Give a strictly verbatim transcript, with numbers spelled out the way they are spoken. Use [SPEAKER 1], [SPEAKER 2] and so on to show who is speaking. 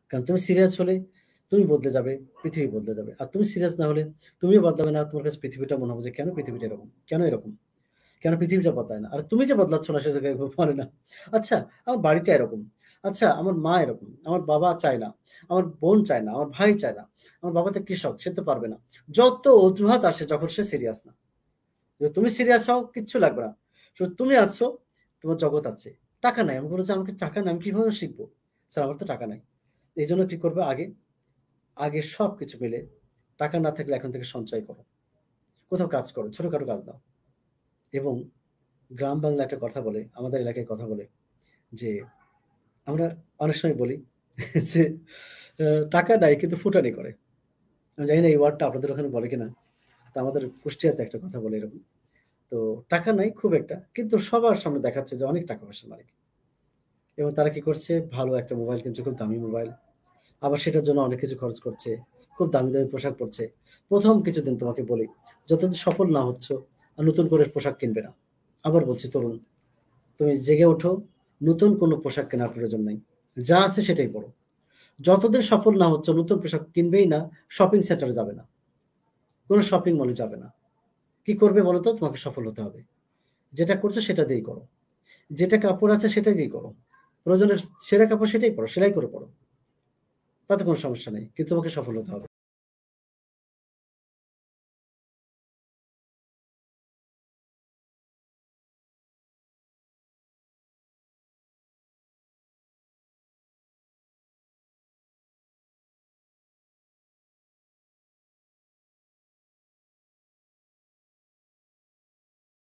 [SPEAKER 1] কারণ তুমি সিরিয়াস হলে তুমি বদলে যাবে, পৃথিবী বদলে যাবে। আর তুমি সিরিয়াস না হলে তুমিও বদলাবে না। তোমার কাছে পৃথিবীটা মনে হবে যে কেন পৃথিবীটা এরকম? কেন এরকম? কেন পৃথিবীটা বদলায় না? আর তুমি যে বদলাচ্ছ না সেটা কেউ মানে না। আচ্ছা আমার বাড়িটা এরকম। আচ্ছা আমার মা এরকম। আমার বাবা চায় না। আমার বোন চায় না। আমার ভাই চায় না। আমার বাবা তো কৃষক, সে তো পারবে না। যত অজুহাত আসে যখন সে সিরিয়াস না। যে তুমি সিরিয়াস হও কিচ্ছু লাগবে না। শুধু তুমি আছো, তোমার জগৎ আছে। টাকা নাই। আমি বলেছি আমাকে টাকা নাই আমি কিভাবে শিখবো? স্যার আমার তো টাকা নাই। এইজন্য কি করবে আগে, আগে সবকিছু মিলে টাকা না থাকলে এখন থেকে সঞ্চয় করো। কোথাও কাজ করো, ছোটখাটো কাজ দাও। এবং গ্রাম বাংলায় একটা কথা বলে, আমাদের এলাকায় কথা বলে যে, আমরা অনেক সময় বলি যে, আ টাকা নাই কিন্তু ফুটানি করে। আমি জানি না এই ওয়ার্ডটা আপনাদের ওখানে বলে কিনা? তো আমাদের কুষ্টিয়াতে একটা কথা বলে এরকম। তো টাকা নাই খুব একটা। কিন্তু সবার সামনে দেখাচ্ছে যে অনেক টাকা-পয়সার মালিক। এবং তারা কি করছে? ভালো একটা মোবাইল কিনছে, খুব দামি মোবাইল। আবার সেটার জন্য অনেক কিছু খরচ করছে। খুব দামি, দামি পোশাক পরছে। প্রথম কিছুদিন তোমাকে বলি, যতদিন সফল না হচ্ছ, আর নতুন করে পোশাক কিনবে না। আবার বলছি তরুণ, তুমি জেগে ওঠো, নতুন কোনো পোশাক কেনার প্রয়োজন নাই। যা আছে সেটাই পড়ো। যতদিন সফল না হচ্ছ, নতুন পোশাক কিনবেই না, শপিং সেন্টারে যাবে না। কোনো শপিং মলে যাবে না। কি করবে বলো তো? তোমাকে সফল হতে হবে। যেটা করছো সেটা দিয়েই করো। যেটা কাপড় আছে সেটা দিয়েই করো। প্রয়োজনে ছেঁড়া কাপড় সেটাই পরো, সেলাই করে পরো। তাতে কোনো সমস্যা নেই। কিন্তু তোমাকে সফল হতে হবে।